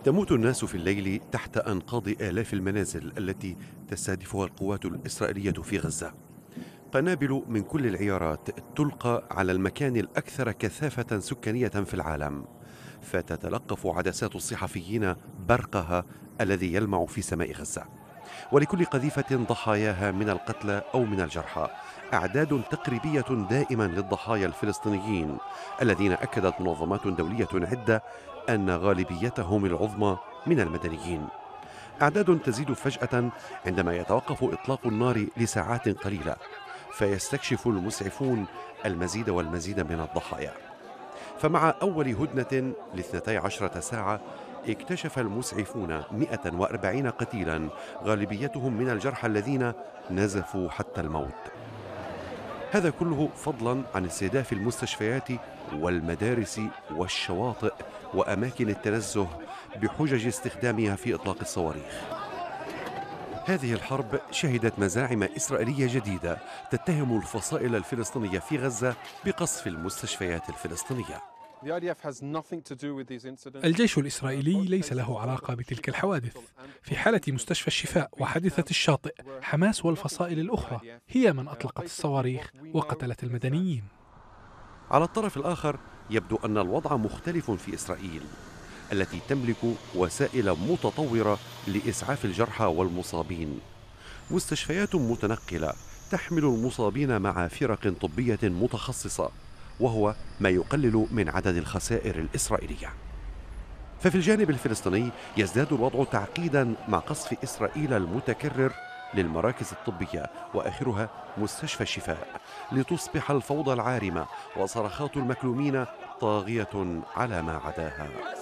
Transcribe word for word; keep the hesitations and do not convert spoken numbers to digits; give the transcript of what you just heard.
تموت الناس في الليل تحت أنقاض آلاف المنازل التي تستهدفها القوات الإسرائيلية في غزة. قنابل من كل العيارات تلقى على المكان الأكثر كثافة سكانية في العالم، فتتلقف عدسات الصحفيين برقها الذي يلمع في سماء غزة. ولكل قذيفة ضحاياها من القتلى أو من الجرحى أعداد تقريبية دائما للضحايا الفلسطينيين، الذين أكدت منظمات دولية عدة أن غالبيتهم العظمى من المدنيين. أعداد تزيد فجأة عندما يتوقف إطلاق النار لساعات قليلة، فيستكشف المسعفون المزيد والمزيد من الضحايا. فمع أول هدنة لاثنتي عشرة ساعة اكتشف المسعفون مئة وأربعين قتيلا، غالبيتهم من الجرحى الذين نزفوا حتى الموت. هذا كله فضلا عن استهداف المستشفيات والمدارس والشواطئ وأماكن التنزه بحجج استخدامها في إطلاق الصواريخ. هذه الحرب شهدت مزاعم إسرائيلية جديدة تتهم الفصائل الفلسطينية في غزة بقصف المستشفيات الفلسطينية. الجيش الإسرائيلي ليس له علاقة بتلك الحوادث. في حالة مستشفى الشفاء وحادثة الشاطئ، حماس والفصائل الأخرى هي من أطلقت الصواريخ وقتلت المدنيين. على الطرف الآخر يبدو أن الوضع مختلف في إسرائيل، التي تملك وسائل متطورة لإسعاف الجرحى والمصابين. مستشفيات متنقلة تحمل المصابين مع فرق طبية متخصصة، وهو ما يقلل من عدد الخسائر الإسرائيلية. ففي الجانب الفلسطيني يزداد الوضع تعقيدا مع قصف إسرائيل المتكرر للمراكز الطبية، وآخرها مستشفى الشفاء، لتصبح الفوضى العارمة وصرخات المكلومين طاغية على ما عداها.